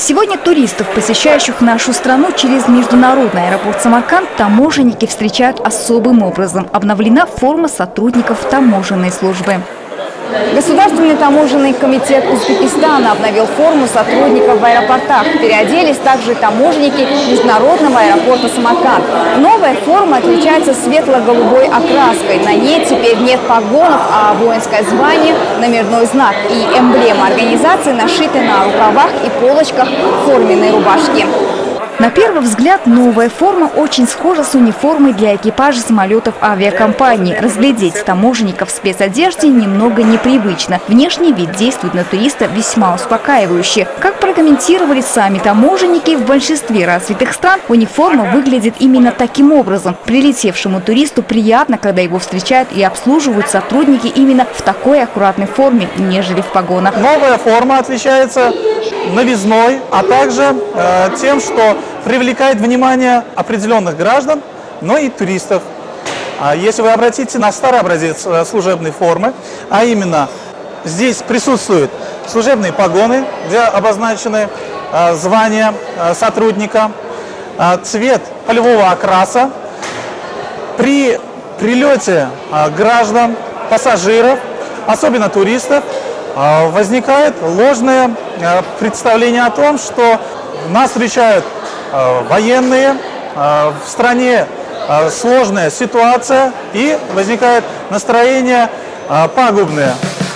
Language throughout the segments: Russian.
Сегодня туристов, посещающих нашу страну через международный аэропорт Самарканд, таможенники встречают особым образом. Обновлена форма сотрудников таможенной службы. Государственный таможенный комитет Узбекистана обновил форму сотрудников в аэропортах. Переоделись также таможенники международного аэропорта Самарканд. Новая форма отличается светло-голубой окраской. На ней теперь нет погонов, а воинское звание, номерной знак и эмблема организации нашиты на рукавах и полочках форменной рубашки. На первый взгляд новая форма очень схожа с униформой для экипажа самолетов авиакомпании. Разглядеть таможенников в спецодежде немного непривычно. Внешний вид действует на туриста весьма успокаивающе. Как прокомментировали сами таможенники, в большинстве развитых стран униформа выглядит именно таким образом. Прилетевшему туристу приятно, когда его встречают и обслуживают сотрудники именно в такой аккуратной форме, нежели в погонах. Новая форма отличается новизной, а также тем, что привлекает внимание определенных граждан, но и туристов. Если вы обратите на старый образец служебной формы, а именно здесь присутствуют служебные погоны, где обозначены звания сотрудника, цвет полевого окраса. При прилете граждан, пассажиров, особенно туристов, возникает ложное представление о том, что нас встречают военные, в стране сложная ситуация и возникает настроение пагубное.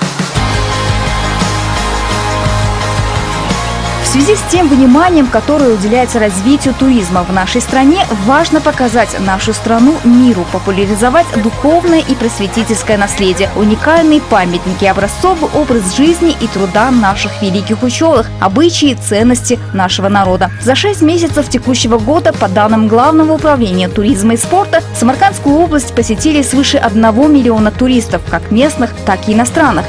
В связи с тем вниманием, которое уделяется развитию туризма в нашей стране, важно показать нашу страну миру, популяризовать духовное и просветительское наследие, уникальные памятники, образцовый образ жизни и труда наших великих ученых, обычаи и ценности нашего народа. За 6 месяцев текущего года, по данным Главного управления туризма и спорта, Самаркандскую область посетили свыше 1 миллиона туристов, как местных, так и иностранных.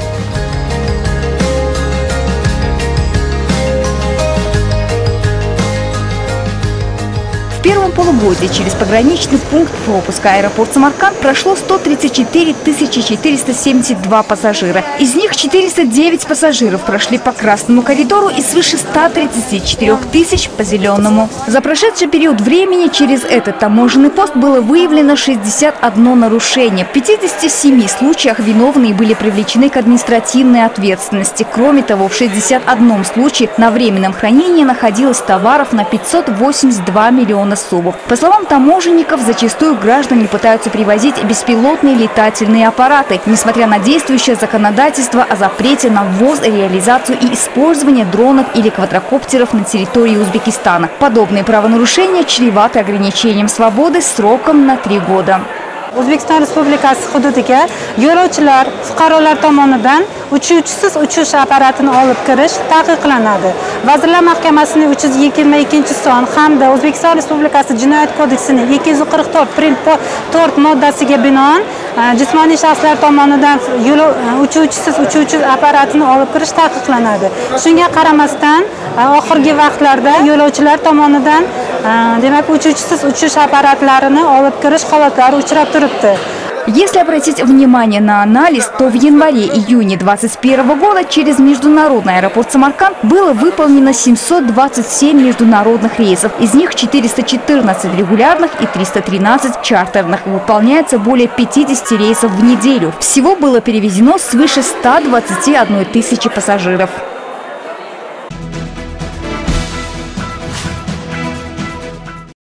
В первом полугодии через пограничный пункт пропуска аэропорт Самарканд прошло 134 472 пассажира. Из них 409 пассажиров прошли по красному коридору и свыше 134 тысяч по зеленому. За прошедший период времени через этот таможенный пост было выявлено 61 нарушение. В 57 случаях виновные были привлечены к административной ответственности. Кроме того, в 61 случае на временном хранении находилось товаров на 582 миллиона сумов. По словам таможенников, зачастую граждане пытаются привозить беспилотные летательные аппараты, несмотря на действующее законодательство о запрете на ввоз, реализацию и использование дронов или квадрокоптеров на территории Узбекистана. Подобные правонарушения чреваты ограничением свободы сроком на 3 года. O'zbekiston Respublikasi hududiga yo'lovchilar, fuqarolar tomonidan uchuvchisiz uchish apparatini olib kirish taqiqlanadi. Vazirlar Mahkamasining 322-son hamda O'zbekiston Respublikasi Jinoyat kodeksining 244 moddasiga binoan jismoniy shaxslar tomonidan uchuvchisiz uchuvchi apparatini olib kirish taqiqlanadi. Shunga qaramasdan oxirgi vaqtlarda yo'lovchilar tomonidan demak uchuvchisiz uchish apparatlarini olib kirish holatlari uchrab turibdi. Если обратить внимание на анализ, то в январе-июне 2021 года через международный аэропорт Самарканд было выполнено 727 международных рейсов. Из них 414 регулярных и 313 чартерных. Выполняется более 50 рейсов в неделю. Всего было перевезено свыше 121 тысячи пассажиров.